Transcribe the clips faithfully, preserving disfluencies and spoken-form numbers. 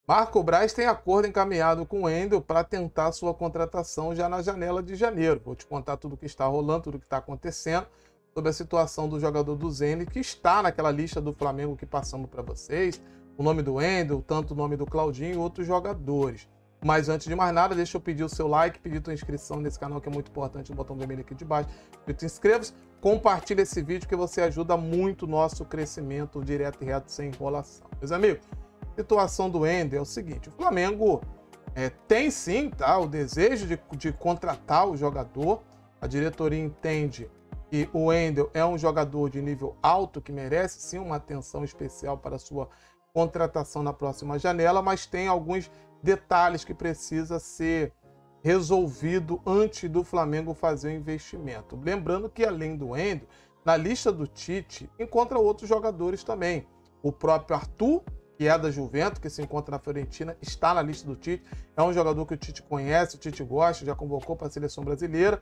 Marco Braz tem acordo encaminhado com o Wendel para tentar sua contratação já na janela de janeiro. Vou te contar tudo o que está rolando, tudo o que está acontecendo sobre a situação do jogador do Zenit, que está naquela lista do Flamengo que passamos para vocês. O nome do Wendel, tanto o nome do Claudinho e outros jogadores. Mas antes de mais nada, deixa eu pedir o seu like, pedir tua inscrição nesse canal, que é muito importante, no botão vermelho aqui de baixo. Te inscreva-se, compartilha esse vídeo, que você ajuda muito o nosso crescimento direto e reto, sem enrolação. Meus amigos, a situação do Wendel é o seguinte: o Flamengo é, tem sim, tá, o desejo de, de contratar o jogador. A diretoria entende que o Wendel é um jogador de nível alto, que merece sim uma atenção especial para a sua contratação na próxima janela, mas tem alguns detalhes que precisa ser resolvido antes do Flamengo fazer o investimento. Lembrando que, além do Wendel, na lista do Tite encontra outros jogadores também. O próprio Arthur, que é da Juventus, que se encontra na Fiorentina, está na lista do Tite. É um jogador que o Tite conhece, o Tite gosta, já convocou para a seleção brasileira.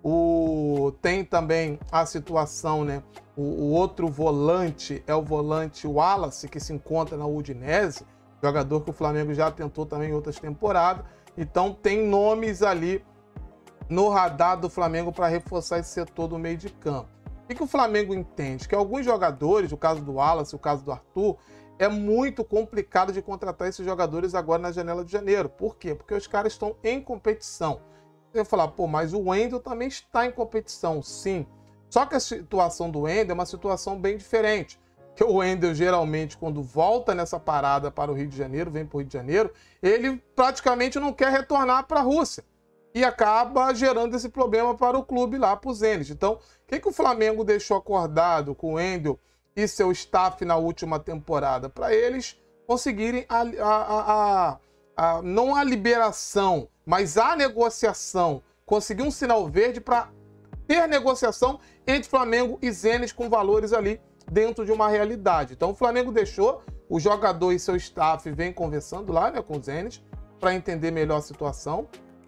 O... Tem também a situação, né? O, o outro volante é o volante Wallace, que se encontra na Udinese, jogador que o Flamengo já tentou também em outras temporadas. Então tem nomes ali no radar do Flamengo para reforçar esse setor do meio de campo. O que o Flamengo entende? Que alguns jogadores, o caso do Wallace, o caso do Arthur, é muito complicado de contratar esses jogadores agora na janela de janeiro. Por quê? Porque os caras estão em competição. Você vai falar, pô, mas o Wendel também está em competição, sim. Só que a situação do Wendel é uma situação bem diferente. Que o Wendel, geralmente, quando volta nessa parada para o Rio de Janeiro, vem para o Rio de Janeiro, ele praticamente não quer retornar para a Rússia. E acaba gerando esse problema para o clube lá, para o Zenit. Então, o que, que o Flamengo deixou acordado com o Wendel e seu staff na última temporada? Para eles conseguirem a, a, a, a, não a liberação, mas a negociação. Conseguir um sinal verde para ter negociação entre Flamengo e Zenit com valores ali dentro de uma realidade. Então o Flamengo deixou, o jogador e seu staff vem conversando lá, né, com o Zenit, para entender melhor a situação.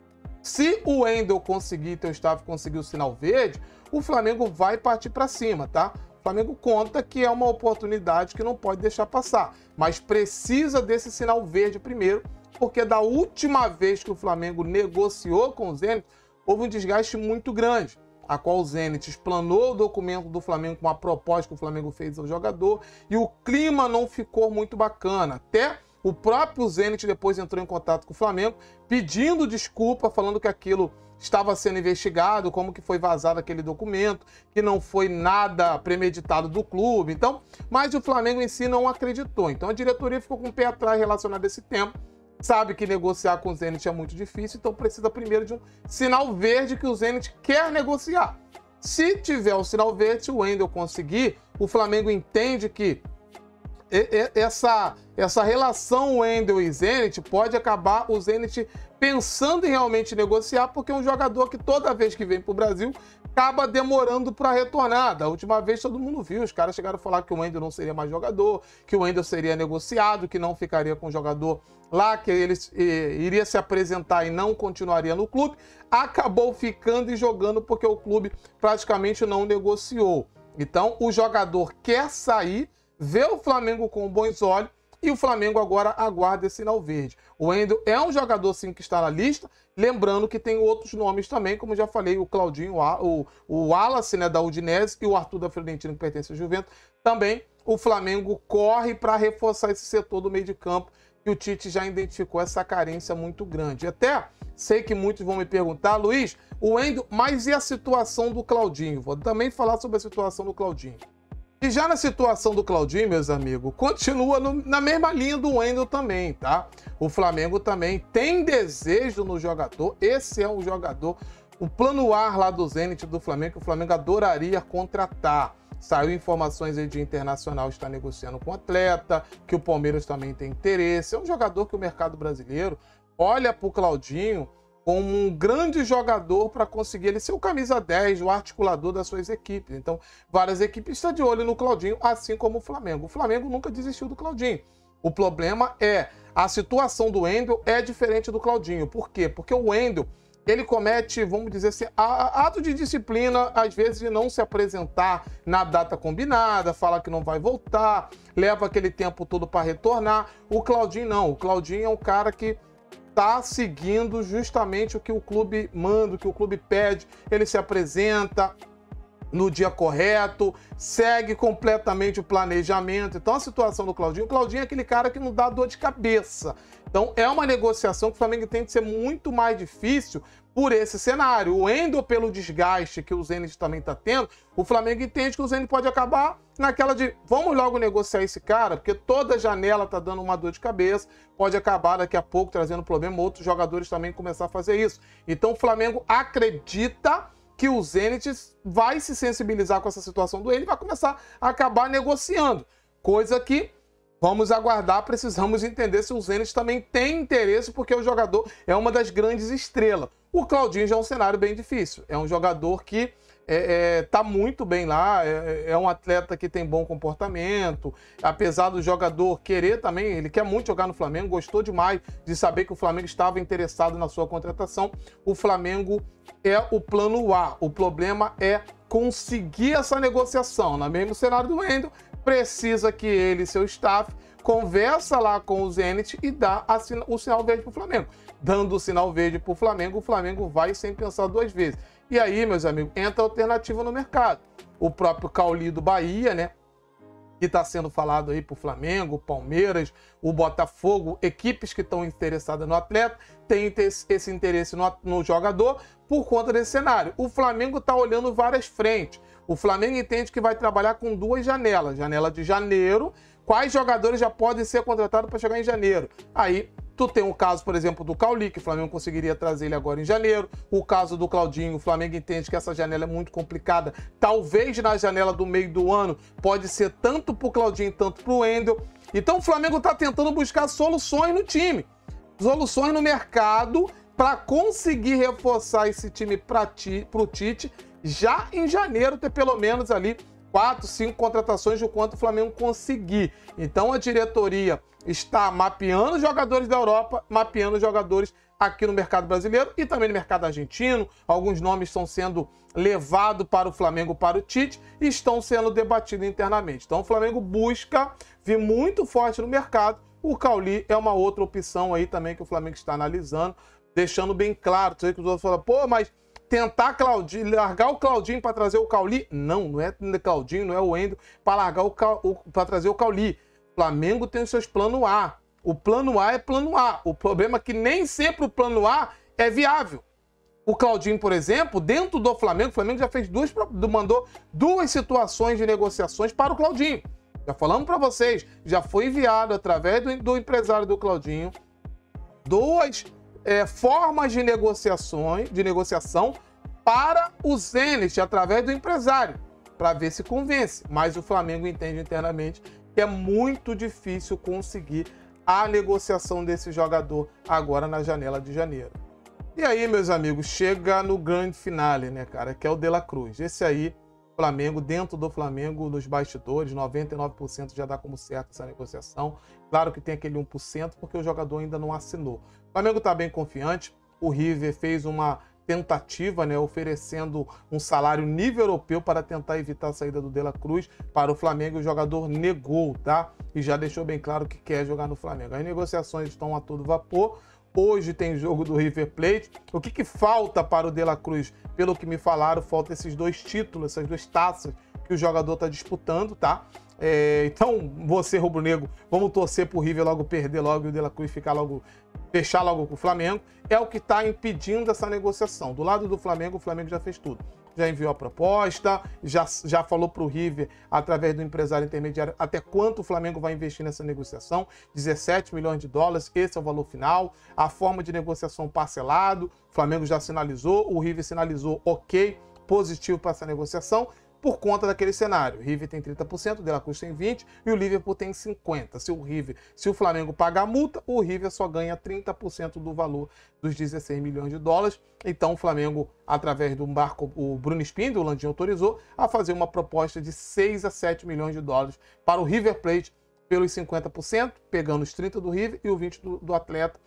Se o Wendel conseguir, teu staff conseguir o sinal verde, o Flamengo vai partir para cima, tá? O Flamengo conta que é uma oportunidade que não pode deixar passar, mas precisa desse sinal verde primeiro, porque da última vez que o Flamengo negociou com o Zenit, houve um desgaste muito grande, a qual o Zenit explanou o documento do Flamengo com a proposta que o Flamengo fez ao jogador, e o clima não ficou muito bacana. Até o próprio Zenit depois entrou em contato com o Flamengo, pedindo desculpa, falando que aquilo estava sendo investigado, como que foi vazado aquele documento, que não foi nada premeditado do clube. Então, mas o Flamengo em si não acreditou. Então a diretoria ficou com o pé atrás relacionado a esse tempo. Sabe que negociar com o Zenit é muito difícil, então precisa primeiro de um sinal verde que o Zenit quer negociar. Se tiver o sinal verde, se o Wendel conseguir, o Flamengo entende que essa, essa relação Wendel e Zenit pode acabar o Zenit pensando em realmente negociar, porque é um jogador que toda vez que vem para o Brasil acaba demorando para retornar. Da última vez todo mundo viu, os caras chegaram a falar que o Wendel não seria mais jogador, que o Wendel seria negociado, que não ficaria com o jogador lá, que ele eh, iria se apresentar e não continuaria no clube. Acabou ficando e jogando porque o clube praticamente não negociou. Então o jogador quer sair, vê o Flamengo com bons olhos, e o Flamengo agora aguarda esse sinal verde. O Wendel é um jogador, sim, que está na lista, lembrando que tem outros nomes também, como já falei, o Claudinho, o, o Wallace, né, da Udinese, e o Arthur da Fiorentina, que pertence ao Juventus. Também o Flamengo corre para reforçar esse setor do meio de campo, que o Tite já identificou essa carência muito grande. Até sei que muitos vão me perguntar, Luiz, o Wendel, mas e a situação do Claudinho? Vou também falar sobre a situação do Claudinho. E já na situação do Claudinho, meus amigos, continua no, na mesma linha do Wendel também, tá? O Flamengo também tem desejo no jogador, esse é um jogador, o plano A lá do Zenit do Flamengo, que o Flamengo adoraria contratar. Saiu informações aí de Internacional está negociando com o atleta, que o Palmeiras também tem interesse. É um jogador que o mercado brasileiro olha para o Claudinho como um grande jogador para conseguir ele ser o camisa dez, o articulador das suas equipes. Então, várias equipes estão de olho no Claudinho, assim como o Flamengo. O Flamengo nunca desistiu do Claudinho. O problema é, a situação do Wendel é diferente do Claudinho. Por quê? Porque o Wendel ele comete, vamos dizer assim, ato de disciplina, às vezes de não se apresentar na data combinada, fala que não vai voltar, leva aquele tempo todo para retornar. O Claudinho não, o Claudinho é um cara que está seguindo justamente o que o clube manda, o que o clube pede, ele se apresenta no dia correto, segue completamente o planejamento. Então a situação do Claudinho, o Claudinho é aquele cara que não dá dor de cabeça. Então é uma negociação que o Flamengo tem que ser muito mais difícil por esse cenário. O Wendel, pelo desgaste que o Zenit também está tendo, o Flamengo entende que o Zenit pode acabar naquela de vamos logo negociar esse cara, porque toda janela tá dando uma dor de cabeça, pode acabar daqui a pouco trazendo problema, outros jogadores também começar a fazer isso. Então o Flamengo acredita que o Zenit vai se sensibilizar com essa situação do ele e vai começar a acabar negociando. Coisa que vamos aguardar, precisamos entender se o Zenit também tem interesse, porque o jogador é uma das grandes estrelas. O Claudinho já é um cenário bem difícil. É um jogador que é, é, tá muito bem lá, é, é um atleta que tem bom comportamento, apesar do jogador querer também, ele quer muito jogar no Flamengo, gostou demais de saber que o Flamengo estava interessado na sua contratação. O Flamengo é o plano A, o problema é conseguir essa negociação. No mesmo cenário do Wendel, precisa que ele e seu staff conversa lá com o Zenit e dá a, o sinal verde para o Flamengo. Dando o sinal verde para o Flamengo, o Flamengo vai sem pensar duas vezes. E aí, meus amigos, entra a alternativa no mercado. O próprio Cauli do Bahia, né? Que está sendo falado aí para o Flamengo, Palmeiras, o Botafogo, equipes que estão interessadas no atleta, tem esse interesse no, no jogador por conta desse cenário. O Flamengo está olhando várias frentes. O Flamengo entende que vai trabalhar com duas janelas. Janela de janeiro, quais jogadores já podem ser contratados para chegar em janeiro. Aí tu tem o caso, por exemplo, do Cauli, que o Flamengo conseguiria trazer ele agora em janeiro. O caso do Claudinho, o Flamengo entende que essa janela é muito complicada. Talvez na janela do meio do ano pode ser tanto para o Claudinho, tanto para o Wendel. Então o Flamengo está tentando buscar soluções no time. Soluções no mercado para conseguir reforçar esse time para o Tite já em janeiro, ter pelo menos ali quatro, cinco contratações de quanto o Flamengo conseguir. Então a diretoria está mapeando jogadores da Europa, mapeando jogadores aqui no mercado brasileiro e também no mercado argentino. Alguns nomes estão sendo levados para o Flamengo, para o Tite, e estão sendo debatidos internamente. Então o Flamengo busca vir muito forte no mercado. O Cauli é uma outra opção aí também que o Flamengo está analisando, deixando bem claro. Sei que os outros falam, pô, mas tentar Claudinho, largar o Claudinho para trazer o Cauli? Não, não é Claudinho, não é o Wendel para largar o, o para trazer o Cauli. O Flamengo tem os seus planos A. O plano A é plano A. O problema é que nem sempre o plano A é viável. O Claudinho, por exemplo, dentro do Flamengo, o Flamengo já fez duas, mandou duas situações de negociações para o Claudinho. Já falamos para vocês, já foi enviado através do, do empresário do Claudinho duas é, formas de negociações, de negociação para o Zenit através do empresário, para ver se convence. Mas o Flamengo entende internamente que é muito difícil conseguir a negociação desse jogador agora na janela de janeiro. E aí, meus amigos, chega no grande finale, né, cara, que é o De La Cruz. Esse aí, Flamengo, dentro do Flamengo, nos bastidores, noventa e nove por cento já dá como certo essa negociação. Claro que tem aquele um por cento porque o jogador ainda não assinou. O Flamengo está bem confiante. O River fez uma tentativa, né, oferecendo um salário nível europeu para tentar evitar a saída do De La Cruz para o Flamengo. O jogador negou, tá? E já deixou bem claro que quer jogar no Flamengo. As negociações estão a todo vapor. Hoje tem jogo do River Plate. O que, que falta para o De La Cruz? Pelo que me falaram, falta esses dois títulos, essas duas taças que o jogador está disputando, tá? É, então, você, rubro-negro, vamos torcer para o River logo perder logo e o De La Cruz ficar logo, fechar logo com o Flamengo. É o que está impedindo essa negociação. Do lado do Flamengo, o Flamengo já fez tudo. Já enviou a proposta, já, já falou para o River, através do empresário intermediário, até quanto o Flamengo vai investir nessa negociação. dezessete milhões de dólares, esse é o valor final. A forma de negociação parcelado, o Flamengo já sinalizou, o River sinalizou ok, positivo para essa negociação, por conta daquele cenário. O River tem trinta por cento, o De La Cruz tem vinte por cento e o Liverpool tem cinquenta por cento. Se o River, se o Flamengo pagar a multa, o River só ganha trinta por cento do valor dos dezesseis milhões de dólares. Então o Flamengo, através do barco, o Bruno Spindel, o Landinho autorizou a fazer uma proposta de seis a sete milhões de dólares para o River Plate pelos cinquenta por cento, pegando os trinta por cento do River e o vinte por cento do, do atleta.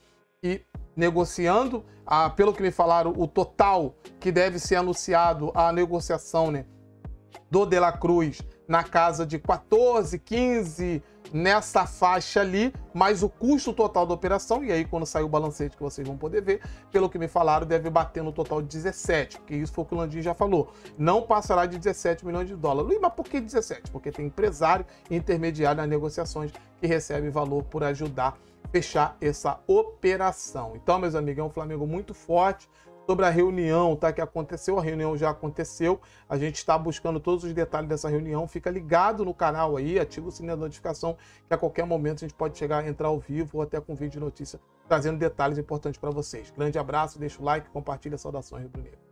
e negociando. Ah, pelo que me falaram, o total que deve ser anunciado a negociação, né, do De La Cruz na casa de quatorze, quinze, nessa faixa ali, mais o custo total da operação, e aí quando sair o balancete que vocês vão poder ver, pelo que me falaram, deve bater no total de dezessete, porque isso foi o que o Landim já falou, não passará de dezessete milhões de dólares. Luiz, mas por que dezessete? Porque tem empresário e intermediário nas negociações que recebe valor por ajudar a fechar essa operação. Então, meus amigos, é um Flamengo muito forte. Sobre a reunião, tá, que aconteceu, a reunião já aconteceu, a gente está buscando todos os detalhes dessa reunião, fica ligado no canal aí, ativa o sininho da notificação, que a qualquer momento a gente pode chegar a entrar ao vivo ou até com vídeo de notícia, trazendo detalhes importantes para vocês. Grande abraço, deixa o like, compartilha, saudações rubro-negras.